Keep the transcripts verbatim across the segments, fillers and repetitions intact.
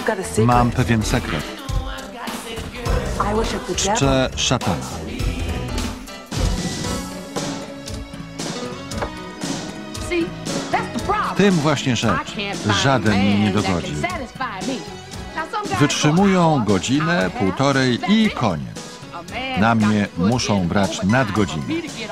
Mam pewien sekret. Czczę szatana. W tym właśnie rzecz. Żaden mi nie dogodzi. Wytrzymują godzinę, półtorej i koniec. Na mnie muszą brać nadgodziny.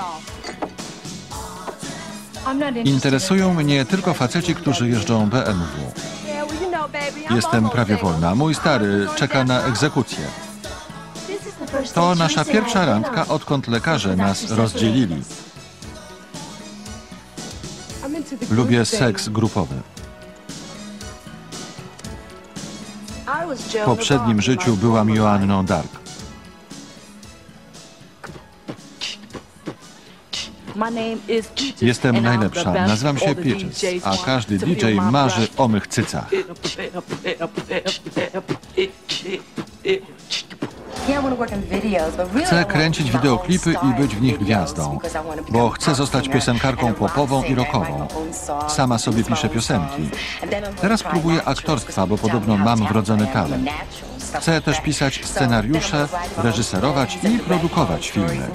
Interesują mnie tylko faceci, którzy jeżdżą B M W. Jestem prawie wolna. Mój stary czeka na egzekucję. To nasza pierwsza randka, odkąd lekarze nas rozdzielili. Lubię seks grupowy. W poprzednim życiu byłam Joanną Dark. Jestem najlepsza. Nazywam się Peaches, a każdy D J marzy o mych cycach. Chcę kręcić wideoklipy i być w nich gwiazdą, bo chcę zostać piosenkarką popową i rockową. Sama sobie piszę piosenki. Teraz próbuję aktorstwa, bo podobno mam wrodzony talent. Chcę też pisać scenariusze, reżyserować i produkować filmy.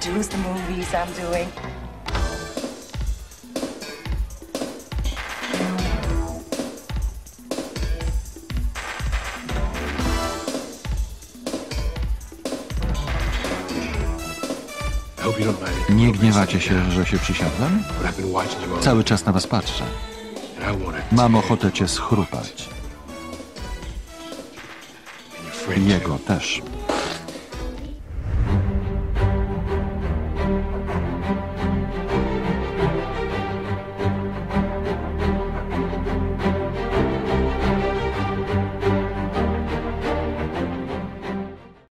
Nie gniewacie się, że się przysiadłem? Cały czas na was patrzę. Mam ochotę cię schrupać. Jego też.